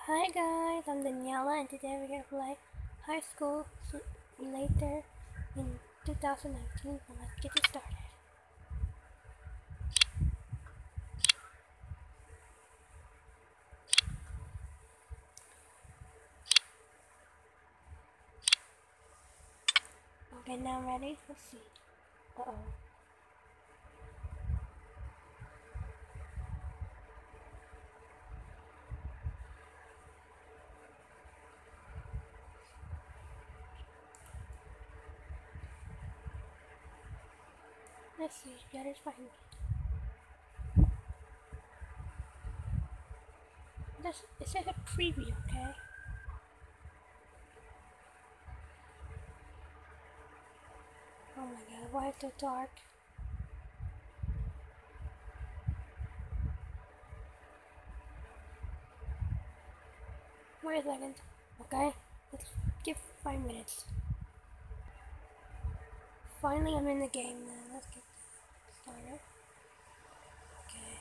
Hi guys, I'm Daniela and today we're gonna play High School Later in 2019. So let's get it started. Okay, now I'm ready. Let's see. Uh-oh. Let's see. Yeah, it's fine. It says a preview, okay? Oh my god, why is it so dark? Wait a second. Okay, let's give 5 minutes. Finally, I'm in the game now. Let's get started. Okay.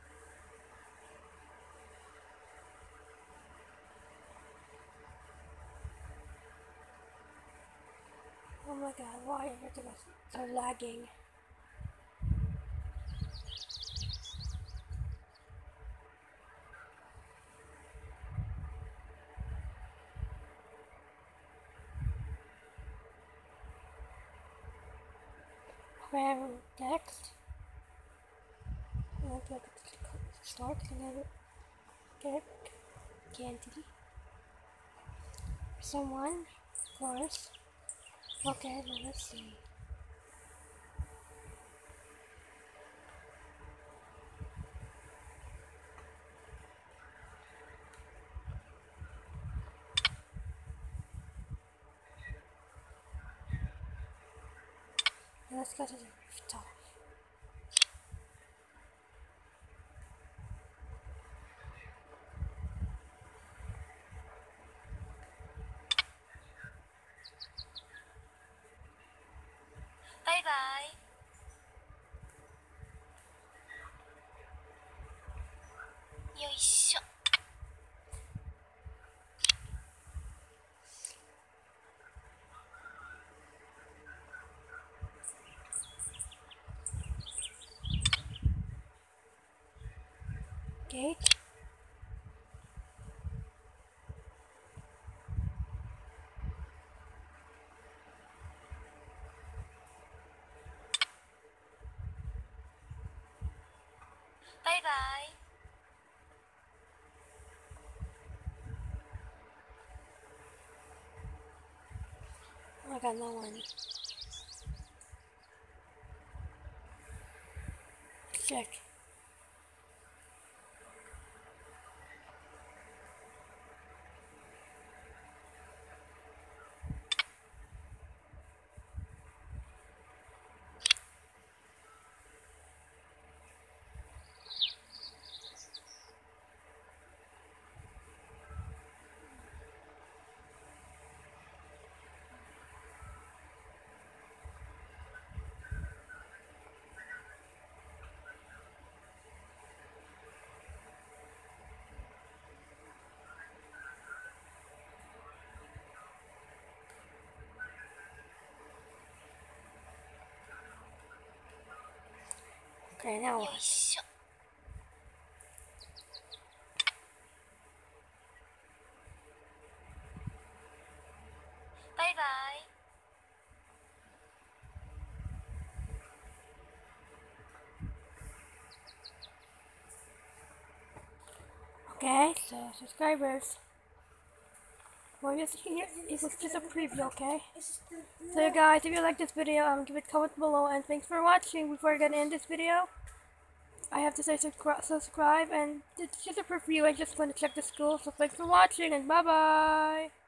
Oh my god, why is it so lagging? Where text? I'll click start and then get candy. Someone, of course. Okay, now let's see. Let's go to the rooftop. Bye bye. Yoいしょ. Gate. Bye bye. Oh, I got no one. Check. Okay, now よい what? しょ. Bye bye. Okay, so subscribers. Well, it was just a preview, okay? So guys, if you like this video, give it a comment below, and thanks for watching. Before I get end this video, I have to say subscribe, and it's just a preview. I just want to check the school, so thanks for watching, and bye bye.